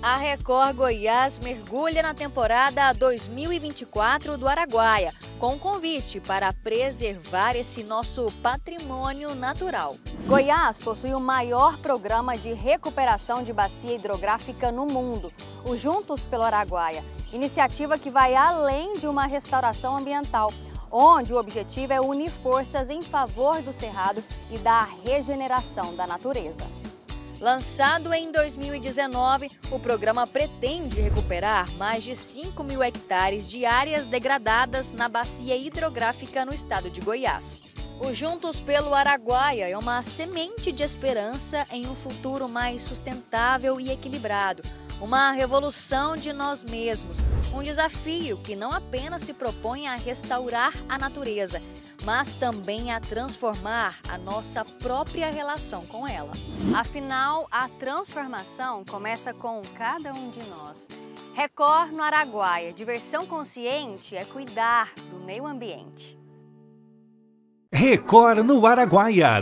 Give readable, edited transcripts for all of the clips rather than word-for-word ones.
A Record Goiás mergulha na temporada 2024 do Araguaia, com um convite para preservar esse nosso patrimônio natural. Goiás possui o maior programa de recuperação de bacia hidrográfica no mundo, o Juntos pelo Araguaia, iniciativa que vai além de uma restauração ambiental, onde o objetivo é unir forças em favor do cerrado e da regeneração da natureza. Lançado em 2019, o programa pretende recuperar mais de 5 mil hectares de áreas degradadas na bacia hidrográfica no estado de Goiás. O Juntos pelo Araguaia é uma semente de esperança em um futuro mais sustentável e equilibrado, uma revolução de nós mesmos, um desafio que não apenas se propõe a restaurar a natureza, mas também a transformar a nossa própria relação com ela. Afinal, a transformação começa com cada um de nós. Record no Araguaia, diversão consciente é cuidar do meio ambiente. Record no Araguaia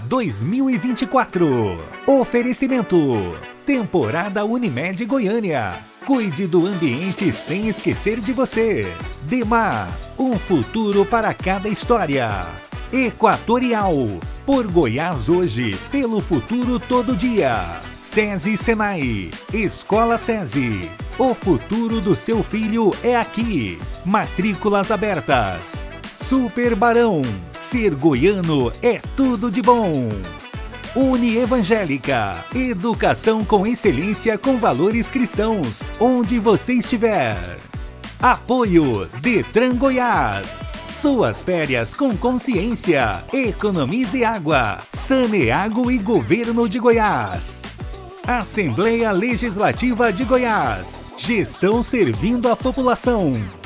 2024. Oferecimento: Temporada Unimed Goiânia. Cuide do ambiente sem esquecer de você. Demar, um futuro para cada história. Equatorial, por Goiás hoje, pelo futuro todo dia. SESI Senai, Escola SESI. O futuro do seu filho é aqui. Matrículas abertas. Super Barão, ser goiano é tudo de bom. Unievangélica, educação com excelência com valores cristãos, onde você estiver. Apoio Detran Goiás. Suas férias com consciência. Economize água. Saneago e Governo de Goiás. Assembleia Legislativa de Goiás. Gestão servindo a população.